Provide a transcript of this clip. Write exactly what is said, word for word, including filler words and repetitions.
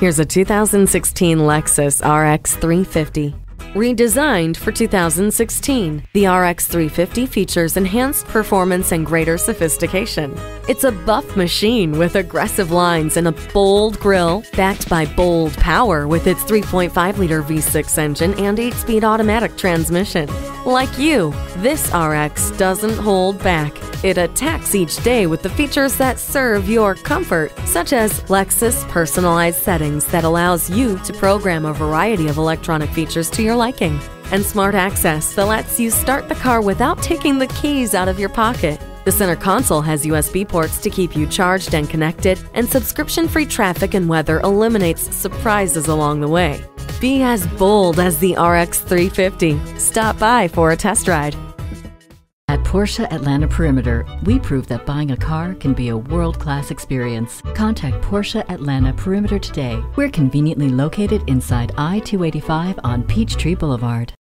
Here's a two thousand sixteen Lexus R X three fifty. Redesigned for two thousand sixteen, the R X three fifty features enhanced performance and greater sophistication. It's a buff machine with aggressive lines and a bold grille, backed by bold power with its three point five liter V six engine and eight speed automatic transmission. Like you, this R X doesn't hold back. It attacks each day with the features that serve your comfort, such as Lexus personalized settings that allows you to program a variety of electronic features to your liking, and smart access that lets you start the car without taking the keys out of your pocket. The center console has U S B ports to keep you charged and connected, and subscription-free traffic and weather eliminates surprises along the way. Be as bold as the R X three fifty. Stop by for a test ride. At Porsche Atlanta Perimeter, we prove that buying a car can be a world-class experience. Contact Porsche Atlanta Perimeter today. We're conveniently located inside I two eighty-five on Peachtree Boulevard.